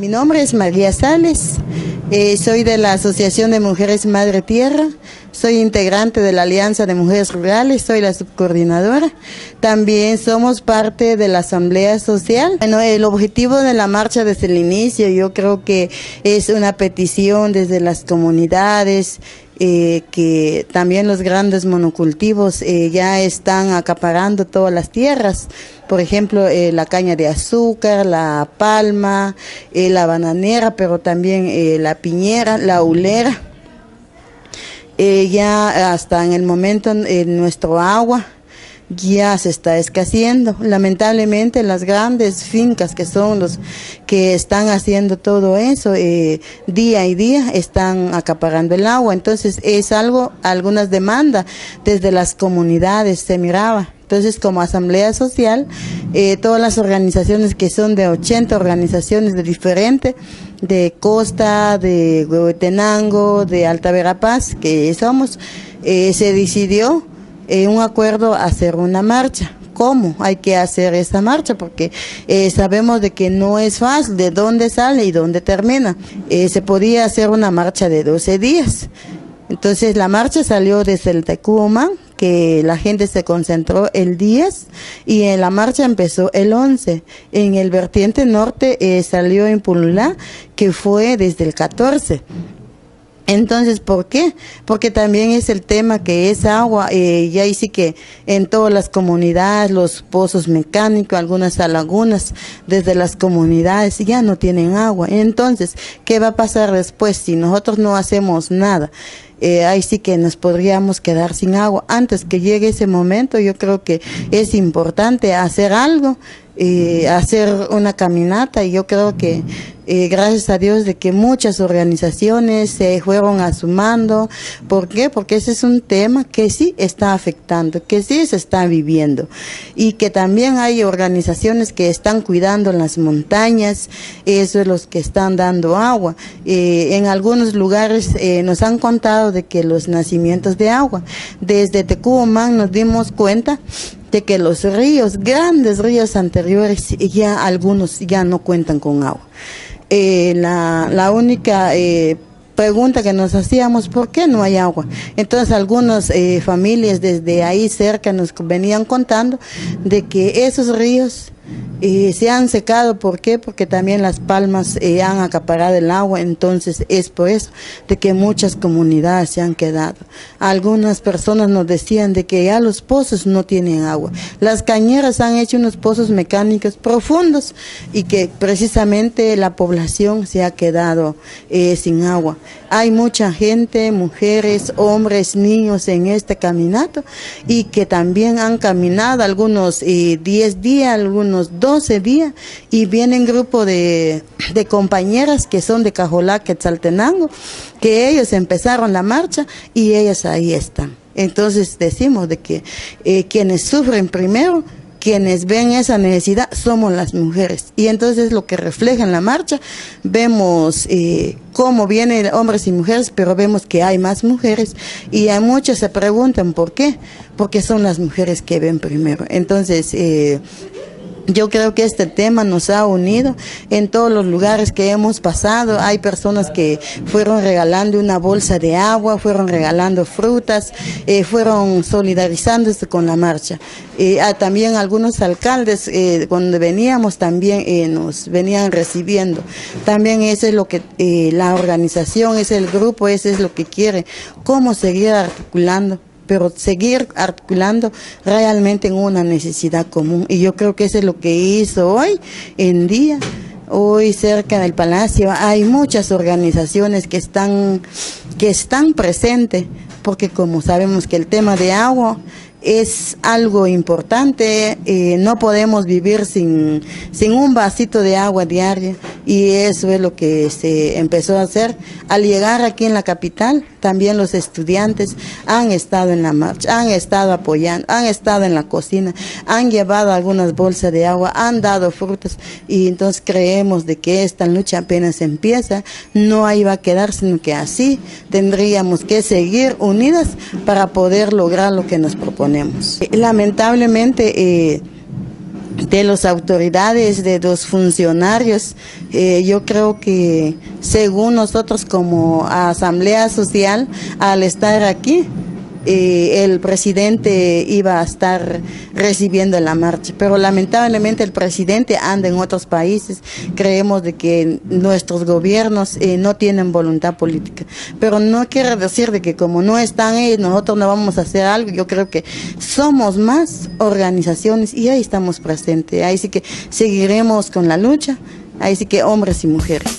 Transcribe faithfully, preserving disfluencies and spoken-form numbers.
Mi nombre es María Sales, eh, soy de la Asociación de Mujeres Madre Tierra, soy integrante de la Alianza de Mujeres Rurales, soy la subcoordinadora. También somos parte de la Asamblea Social. Bueno, el objetivo de la marcha desde el inicio, yo creo que es una petición desde las comunidades, Eh, que también los grandes monocultivos eh, ya están acaparando todas las tierras, por ejemplo eh, la caña de azúcar, la palma, eh, la bananera, pero también eh, la piñera, la hulera, eh, ya hasta en el momento eh, nuestro agua ya se está escaseando. Lamentablemente las grandes fincas que son los que están haciendo todo eso, eh, día y día están acaparando el agua. Entonces es algo, algunas demandas desde las comunidades se miraba. Entonces, como Asamblea Social, eh, todas las organizaciones que son de ochenta organizaciones de diferentes, de Costa, de Huehuetenango, de Alta Verapaz, que somos, eh, se decidió Eh, un acuerdo a hacer una marcha. ¿Cómo hay que hacer esta marcha? Porque eh, sabemos de que no es fácil, de dónde sale y dónde termina. Eh, se podía hacer una marcha de doce días. Entonces la marcha salió desde el Tecumán, que la gente se concentró el diez y en la marcha empezó el once. En el vertiente norte eh, salió en Pululá, que fue desde el catorce. Entonces, ¿por qué? Porque también es el tema que es agua, eh, ya dice que en todas las comunidades, los pozos mecánicos, algunas lagunas, desde las comunidades ya no tienen agua. Entonces, ¿qué va a pasar después si nosotros no hacemos nada? Eh, ahí sí que nos podríamos quedar sin agua. Antes que llegue ese momento, yo creo que es importante hacer algo, eh, hacer una caminata, y yo creo que eh, gracias a Dios de que muchas organizaciones se fueron asumando. ¿Por qué? Porque ese es un tema que sí está afectando, que sí se está viviendo, y que también hay organizaciones que están cuidando las montañas, eso es los que están dando agua. Eh, en algunos lugares eh, nos han contado de que los nacimientos de agua, desde Tecumán nos dimos cuenta de que los ríos, grandes ríos anteriores, ya algunos ya no cuentan con agua. Eh, la, la única eh, pregunta que nos hacíamos, ¿por qué no hay agua? Entonces algunas eh, familias desde ahí cerca nos venían contando de que esos ríos eh, se han secado. ¿Por qué? Porque también las palmas eh, han acaparado el agua. Entonces es por eso de que muchas comunidades se han quedado. Algunas personas nos decían de que ya los pozos no tienen agua. Las cañeras han hecho unos pozos mecánicos profundos y que precisamente la población se ha quedado eh, sin agua. Hay mucha gente, mujeres, hombres, niños en este caminato, y que también han caminado algunos eh, diez días, algunos doce días, y vienen grupo de, de compañeras que son de Cajolá, Quetzaltenango, que ellos empezaron la marcha y ellas ahí están. Entonces decimos de que eh, quienes sufren primero, quienes ven esa necesidad, somos las mujeres. Y entonces lo que refleja en la marcha, vemos eh, cómo vienen hombres y mujeres, pero vemos que hay más mujeres, y a muchos se preguntan por qué, porque son las mujeres que ven primero. Entonces, eh, yo creo que este tema nos ha unido en todos los lugares que hemos pasado. Hay personas que fueron regalando una bolsa de agua, fueron regalando frutas, eh, fueron solidarizándose con la marcha. Eh, ah, también algunos alcaldes, eh, cuando veníamos, también eh, nos venían recibiendo. También eso es lo que eh, la organización, es el grupo, eso es lo que quiere, cómo seguir articulando, pero seguir articulando realmente en una necesidad común. Y yo creo que eso es lo que hizo hoy en día. Hoy cerca del Palacio hay muchas organizaciones que están, que están presentes, porque como sabemos que el tema de agua es algo importante, eh, no podemos vivir sin, sin un vasito de agua diaria, y eso es lo que se empezó a hacer. Al llegar aquí en la capital, también los estudiantes han estado en la marcha, han estado apoyando, han estado en la cocina, han llevado algunas bolsas de agua, han dado frutas, y entonces creemos de que esta lucha apenas empieza, no ahí va a quedar, sino que así tendríamos que seguir unidas para poder lograr lo que nos proponemos. Lamentablemente, eh, de las autoridades, de los funcionarios. Eh, yo creo que según nosotros como Asamblea Social, al estar aquí, eh, el presidente iba a estar recibiendo la marcha, pero lamentablemente el presidente anda en otros países. Creemos de que nuestros gobiernos eh, no tienen voluntad política, pero no quiere decir de que como no están ellos, nosotros no vamos a hacer algo. Yo creo que somos más organizaciones y ahí estamos presentes, ahí sí que seguiremos con la lucha, ahí sí que hombres y mujeres.